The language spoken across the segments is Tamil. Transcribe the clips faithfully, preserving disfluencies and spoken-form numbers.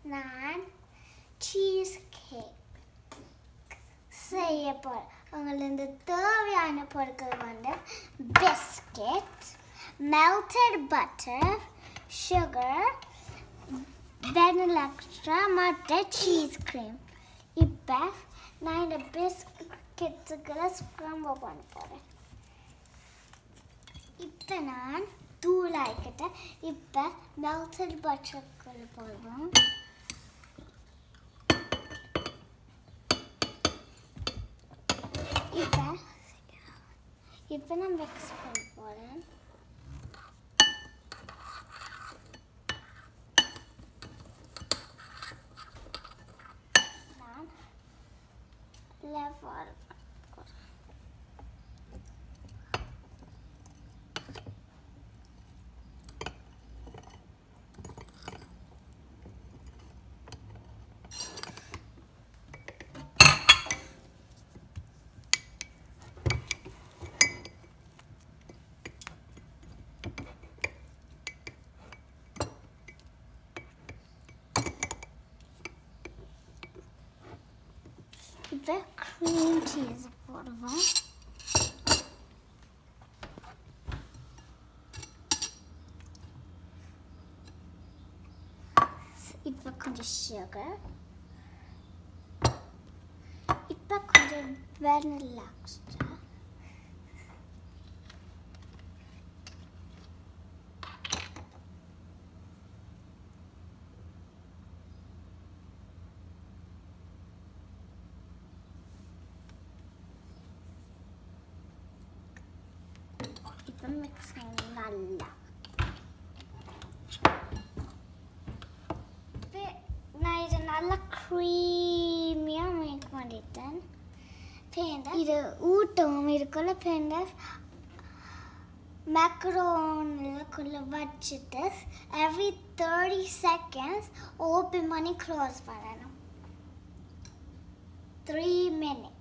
நான் cheesecake செய்ய போறேன். உங்களுக்கு தேவையான பொருட்கள் வந்து biscuit, melted butter, sugar, vanilla extra மற்றும் cheese cream. இப்போ நான் இந்த பிஸ்கெட்ஸுக்குள்ள ஸ்க்ரம்பிள் பண்ண போறேன். இப்போ நான் தூள் ஆக்கிட்டேன். இப்போ melted butterக்குள்ள போடுவோம். இப்போ இப்போ நான் மிக்ஸ் பண்ண போறேன். நான் லெவல் இப்போ cream cheese போடுவோம். இப்போ கொஞ்சம் sugar, இப்போ கொஞ்சம் vanilla extra, இப்போ மிக்ஸ் பண்ணி நல்லா இப்போ நான் இதை நல்லா க்ரீமியாக மேக் பண்ணிட்டேன். இப்போ இது ஊட்டவும் இருக்குல்ல, இப்போ இந்த மேக்ரோனில் வச்சுட்டு எவ்ரி தேர்ட்டி செகண்ட்ஸ் ஓப்பன் பண்ணி க்ளோஸ் பண்ணணும். Three minutes.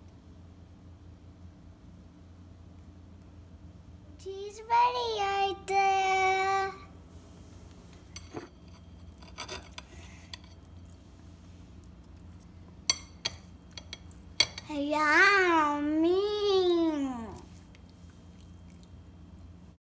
Cheese ready,